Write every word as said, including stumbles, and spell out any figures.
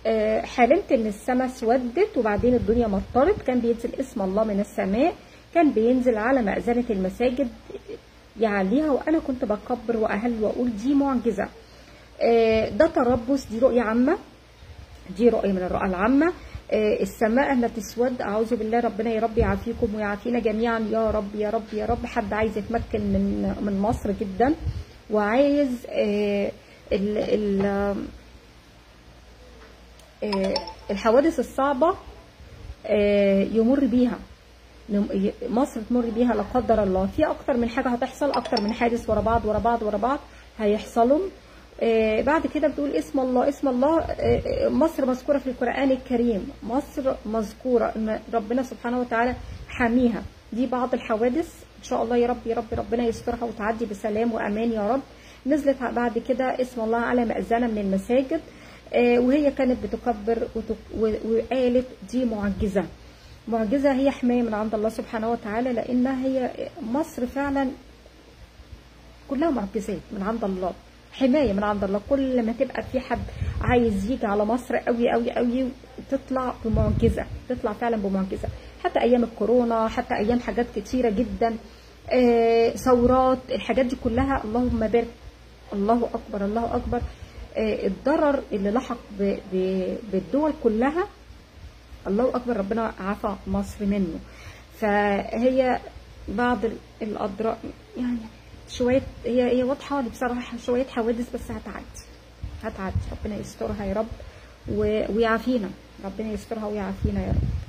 حلمت ان السماء اسودت وبعدين الدنيا مطرت، كان بينزل اسم الله من السماء، كان بينزل على مأذنة المساجد يعليها، وانا كنت بكبر واهل واقول دي معجزة. ده تربص، دي رؤية عامة، دي رؤية من الرؤى العامة. السماء لا تسود، اعوذ بالله، ربنا يا رب يعافيكم ويعافينا جميعا يا رب يا رب يا رب. حد عايز يتمكن من من مصر جدا وعايز ال ال الحوادث الصعبة يمر بيها، مصر تمر بيها لا قدر الله، في اكتر من حاجة هتحصل، اكتر من حادث ورا بعض ورا بعض ورا بعض هيحصلوا. بعد كده بتقول اسم الله اسم الله. مصر مذكورة في القرآن الكريم، مصر مذكورة ان ربنا سبحانه وتعالى حاميها. دي بعض الحوادث ان شاء الله يا رب يا رب ربنا يسترها وتعدي بسلام وامان يا رب. نزلت بعد كده اسم الله على مأذنة من المساجد، وهي كانت بتكبر وقالت دي معجزة، معجزة هي حماية من عند الله سبحانه وتعالى، لأن هي مصر فعلا كلها معجزات من عند الله، حماية من عند الله. كل ما تبقى في حد عايز يجي على مصر قوي قوي قوي تطلع بمعجزة، تطلع فعلا بمعجزة. حتى أيام الكورونا، حتى أيام حاجات كتيرة جدا، ثورات، الحاجات دي كلها اللهم بارك، الله أكبر الله أكبر. الضرر اللي لحق بالدول كلها الله أكبر، ربنا عفى مصر منه. فهي بعض الأضرار يعني شوية، هي هي واضحة بصراحة، شوية حوادث بس هتعدي هتعدي. ربنا يسترها يا رب ويعافينا، ربنا يسترها ويعافينا يا رب.